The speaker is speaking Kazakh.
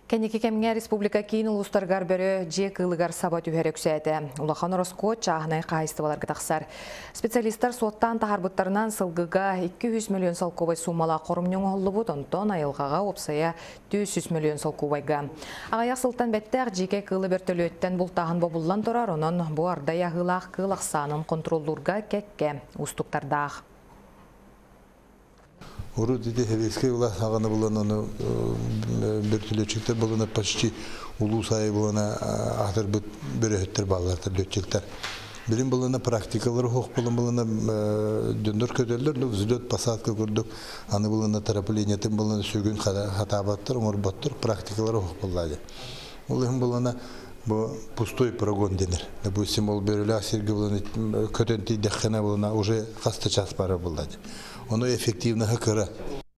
Кенеки кемге республика кейін ұлыстарғар бөрі жек ылығар саба түхерексәді. Улахан ороско чағынай қайыстываларға тақсар. Специалисттар соттан тахарбыттарынан сылғыға 200 миллион салковай суммала қорымнен олы бұд, онтон айылғаға опсая 200 миллион салковайға. Ағаяқ сылтан бәттәқ жеке қылы бертөлі өттен бұл тағын бобылан тұрар, онын бұл арда яғылақ қылақсанын контролдурға кәкке ұстықтардақ. Уру диде хевеске ула саганы булан аны бертүлечектер буланы почти улуу сайы буланы ахтар бөрөттөр баллартар дөчектер. Билим буланы практикалар хок буланы дөндөр көдөлдөр взлет посадка көрдүк. Аны буланы траплениятын буланы сөгүн хатабаттыр, морбаттыр практикалар хок булады. Улым буланы бу пустой прогон денер. Допустим, ол бөрөлө Сергей буланы көтөнти дехана буланы уже каста час пара булады. Оно эффективно хакара.